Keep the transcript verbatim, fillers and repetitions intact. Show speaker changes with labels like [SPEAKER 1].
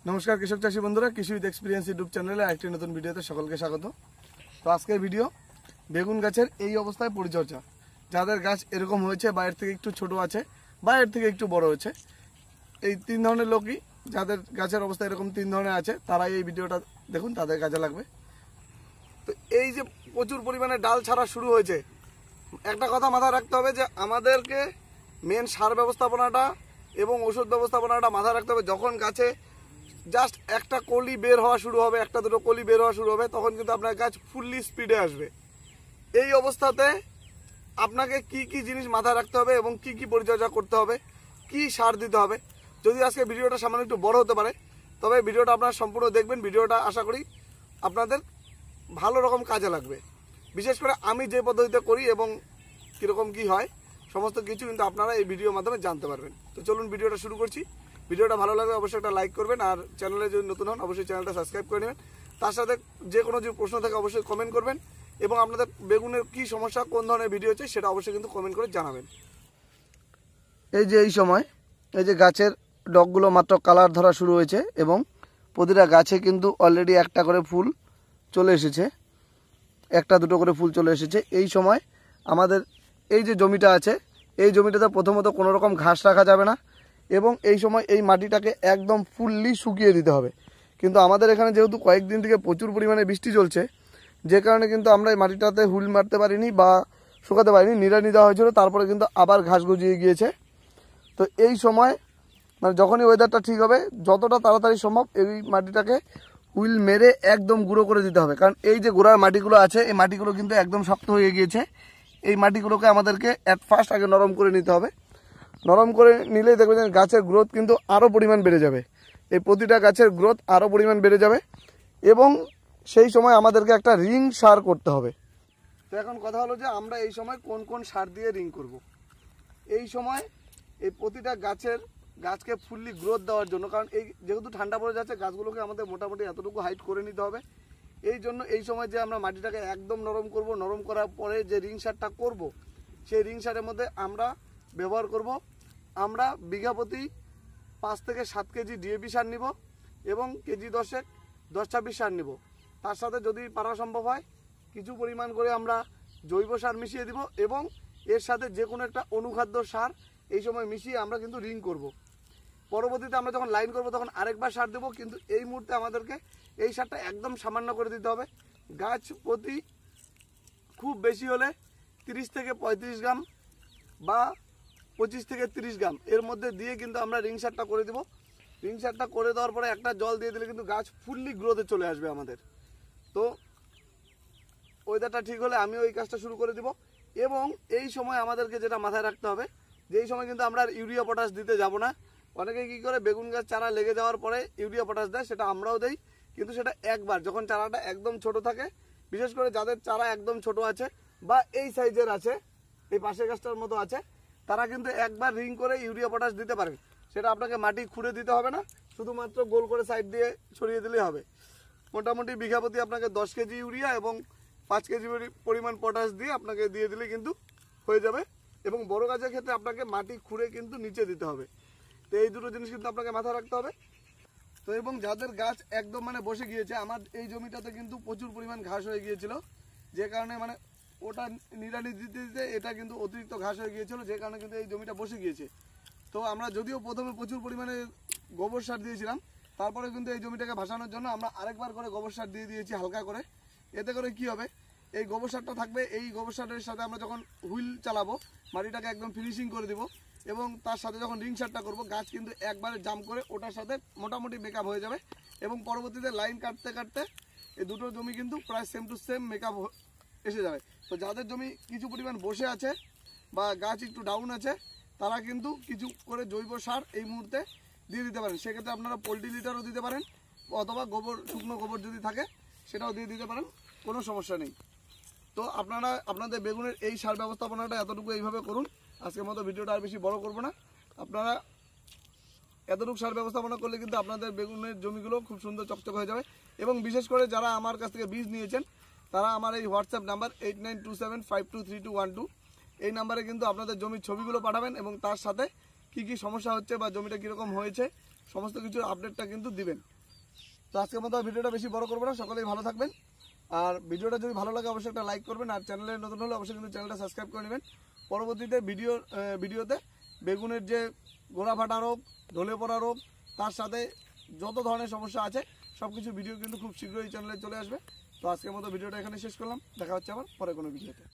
[SPEAKER 1] नमस्कार कृषक चाषी बंधुरा कृषि उइथ एक्सपिरियेंस यूट्यूब चैनेले आरेकटी नतून भिडियोते सकलके स्वागत। तो आजकेर भिडियो बेगुन गाछेर এই অবস্থায় পরিচর্যা। যাদের গাছ এরকম হয়েছে বা এর থেকে একটু ছোট আছে বা এর থেকে একটু বড় হয়েছে, এই তিন ধরনের লোকই যাদের গাছের অবস্থা এরকম তিন ধরনের আছে তারাই এই ভিডিওটা দেখুন, তাদের কাজে লাগবে। তো এই যে প্রচুর পরিমাণে ডাল ছাড়া শুরু হয়েছে, একটা কথা মাথায় রাখতে হবে যে আমাদেরকে মেন সার ব্যবস্থাপনাটা এবং ওষুধ ব্যবস্থাপনাটা মাথায় রাখতে হবে। যখন গাছে জাস্ট একটা কলি বের হওয়া শুরু হবে, একটা দুটো কলি বের হওয়া শুরু হবে, তখন কিন্তু আপনার গাছ ফুললি স্পিডে আসবে। এই অবস্থাতে আপনাকে কি কি জিনিস মাথায় রাখতে হবে এবং কি কি পরিচর্যা করতে হবে, কি সার দিতে হবে। যদি আজকে ভিডিওটা সামান্য একটু বড় হতে পারে, তবে ভিডিওটা আপনারা সম্পূর্ণ দেখবেন। ভিডিওটা আশা করি আপনাদের ভালো রকম কাজে লাগবে। বিশেষ করে আমি যে পদ্ধতিতে করি এবং কীরকম কি হয় সমস্ত কিছু কিন্তু আপনারা এই ভিডিওর মাধ্যমে জানতে পারবেন। তো চলুন ভিডিওটা শুরু করছি। ভিডিওটা ভালো লাগলে অবশ্যই একটা লাইক করবেন, আর চ্যানেলে যদি নতুন হন অবশ্যই চ্যানেলটা সাবস্ক্রাইব করে নেবেন। তার সাথে যে কোনো যে প্রশ্ন থাকে অবশ্যই কমেন্ট করবেন এবং আপনাদের বেগুনের কি সমস্যা, কোন ধরনের ভিডিও হচ্ছে সেটা অবশ্যই কিন্তু কমেন্ট করে জানাবেন। এই যে এই সময় এই যে গাছের ডগগুলো মাত্র কালার ধরা শুরু হয়েছে এবং প্রতিটা গাছে কিন্তু অলরেডি একটা করে ফুল চলে এসেছে, একটা দুটো করে ফুল চলে এসেছে। এই সময় আমাদের এই যে জমিটা আছে, এই জমিটাতে প্রথমত কোনো রকম ঘাস রাখা যাবে না এবং এই সময় এই মাটিটাকে একদম ফুললি শুকিয়ে দিতে হবে। কিন্তু আমাদের এখানে যেহেতু কয়েকদিন থেকে প্রচুর পরিমাণে বৃষ্টি চলছে, যে কারণে কিন্তু আমরা এই মাটিটাতে হুল মারতে পারিনি বা শুকাতে পারিনি, নিড়ানি দেওয়া হয়েছিল, তারপরে কিন্তু আবার ঘাস গজিয়ে গিয়েছে। তো এই সময় মানে যখনই ওয়েদারটা ঠিক হবে, যতটা তাড়াতাড়ি সম্ভব এই মাটিটাকে হুইল মেরে একদম গুঁড়ো করে দিতে হবে। কারণ এই যে গোড়ার মাটিগুলো আছে, এই মাটিগুলো কিন্তু একদম শক্ত হয়ে গিয়েছে। এই মাটিগুলোকে আমাদেরকে অ্যাট ফার্স্ট আগে নরম করে নিতে হবে। নরম করে নিলেই দেখবেন যে গাছের গ্রোথ কিন্তু আরও পরিমাণ বেড়ে যাবে। এই প্রতিটা গাছের গ্রোথ আরও পরিমাণ বেড়ে যাবে এবং সেই সময় আমাদেরকে একটা রিং সার করতে হবে। তো এখন কথা হলো যে আমরা এই সময় কোন কোন সার দিয়ে রিং করব। এই সময় এই প্রতিটা গাছের গাছকে ফুললি গ্রোথ দেওয়ার জন্য, কারণ এই যেহেতু ঠান্ডা পড়ে যাচ্ছে, গাছগুলোকে আমাদের মোটামুটি এতটুকু হাইট করে নিতে হবে। এই জন্য এই সময় যে আমরা মাটিটাকে একদম নরম করব, নরম করার পরে যে রিং সারটা করব, সেই রিং সারের মধ্যে আমরা ব্যবহার করব আমরা বিঘা প্রতি পাঁচ থেকে সাত কেজি ডিএপি সার নিব এবং কেজি দশেক দশ ছাব্বিশ সার নিব। তার সাথে যদি পারা সম্ভব হয় কিছু পরিমাণ করে আমরা জৈব সার মিশিয়ে দিব এবং এর সাথে যে কোনো একটা অনুখাদ্য সার এই সময় মিশিয়ে আমরা কিন্তু রিং করব। পরবর্তীতে আমরা যখন লাইন করব তখন আরেকবার সার দেবো, কিন্তু এই মুহূর্তে আমাদেরকে এই সারটা একদম সামান্য করে দিতে হবে। গাছ প্রতি খুব বেশি হলে তিরিশ থেকে পঁয়ত্রিশ গ্রাম বা পঁচিশ থেকে তিরিশ গ্রাম এর মধ্যে দিয়ে কিন্তু আমরা রিং সারটা করে দেবো। রিং সারটা করে দেওয়ার পরে একটা জল দিয়ে দিলে কিন্তু গাছ ফুললি গ্রোথে চলে আসবে আমাদের। তো ওয়েদারটা ঠিক হলে আমি ওই কাজটা শুরু করে দেবো। এবং এই সময় আমাদেরকে যেটা মাথায় রাখতে হবে যে এই সময় কিন্তু আমরা আর ইউরিয়া পটাশ দিতে যাব না। অনেকে কী করে বেগুন গাছ চারা লেগে যাওয়ার পরে ইউরিয়া পটাশ দেয়, সেটা আমরাও দেই, কিন্তু সেটা একবার যখন চারাটা একদম ছোট থাকে, বিশেষ করে যাদের চারা একদম ছোট আছে বা এই সাইজের আছে, এই পাশের গাছটার মতো আছে, তারা কিন্তু একবার রিং করে ইউরিয়া পটাশ দিতে পারেন। সেটা আপনাকে মাটি খুঁড়ে দিতে হবে না, শুধুমাত্র গোল করে সাইড দিয়ে ছড়িয়ে দিলেই হবে। মোটামুটি বিঘা প্রতি আপনাকে দশ কেজি ইউরিয়া এবং পাঁচ কেজি পরিমাণ পটাশ দিয়ে আপনাকে দিয়ে দিলে কিন্তু হয়ে যাবে। এবং বড় গাছের ক্ষেত্রে আপনাকে মাটি খুঁড়ে কিন্তু নিচে দিতে হবে। তো এই দুটো জিনিস কিন্তু আপনাকে মাথায় রাখতে হবে। তো এবং যাদের গাছ একদম মানে বসে গিয়েছে, আমার এই জমিটাতে কিন্তু প্রচুর পরিমাণ ঘাস হয়ে গিয়েছিল, যে কারণে মানে ওটা নিড়ানি দিতে দিতে এটা কিন্তু অতিরিক্ত ঘাস হয়ে গিয়েছিল, যে কারণে কিন্তু এই জমিটা বসে গিয়েছে। তো আমরা যদিও প্রথমে প্রচুর পরিমাণে গোবর সার দিয়েছিলাম, তারপরে কিন্তু এই জমিটাকে ভাসানোর জন্য আমরা আরেকবার করে গোবর সার দিয়ে দিয়েছি হালকা করে। এতে করে কি হবে, এই গোবর সারটা থাকবে, এই গোবর সারের সাথে আমরা যখন হুইল চালাবো মাটিটাকে একদম ফিনিশিং করে দিব এবং তার সাথে যখন রিং সারটা করবো গাছ কিন্তু একবারে জাম করে ওটার সাথে মোটামুটি মেকআপ হয়ে যাবে এবং পরবর্তীতে লাইন কাটতে কাটতে এই দুটো জমি কিন্তু প্রায় সেম টু সেম মেকআপ এসে যাবে। তো যাদের জমি কিছু পরিমাণ বসে আছে বা গাছ একটু ডাউন আছে, তারা কিন্তু কিছু করে জৈব সার এই মুহূর্তে দিয়ে দিতে পারেন। সেক্ষেত্রে আপনারা পোলট্রি লিটারও দিতে পারেন অথবা গোবর, শুকনো গোবর যদি থাকে সেটাও দিয়ে দিতে পারেন, কোনো সমস্যা নেই। তো আপনারা আপনাদের বেগুনের এই সার ব্যবস্থাপনাটা এতটুকু এইভাবে করুন। আজকের মতো ভিডিওটা আর বেশি বড় করব না। আপনারা এতটুকু সার ব্যবস্থাপনা করলে কিন্তু আপনাদের বেগুনের জমিগুলো খুব সুন্দর চকচক হয়ে যাবে। এবং বিশেষ করে যারা আমার কাছ থেকে বীজ নিয়েছেন তারা আমার এই WhatsApp number eight nine two seven five two three two one two এই নাম্বারে কিন্তু আপনাদের জমির ছবিগুলো পাঠাবেন এবং তার সাথে কি কি সমস্যা হচ্ছে বা জমিটা কীরকম হয়েছে সমস্ত কিছুর আপডেটটা কিন্তু দিবেন। তো আজকের মতো ভিডিওটা বেশি বড় করবো না, সকলেই ভালো থাকবেন। আর ভিডিওটা যদি ভালো লাগে অবশ্যই একটা লাইক করবেন, আর চ্যানেলে নতুন হলে অবশ্যই কিন্তু চ্যানেলটা সাবস্ক্রাইব করে নেবেন। পরবর্তীতে ভিডিও ভিডিওতে বেগুনের যে গোড়া ফাটা রোগ, ঢলে পড়া রোগ, তার সাথে যত ধরনের সমস্যা আছে সব কিছু ভিডিও কিন্তু খুব শীঘ্রই চ্যানেলে চলে আসবে। তো আজকের মতো ভিডিওটা এখানে শেষ করলাম, দেখা হচ্ছে আবার পরে কোনো ভিডিওতে।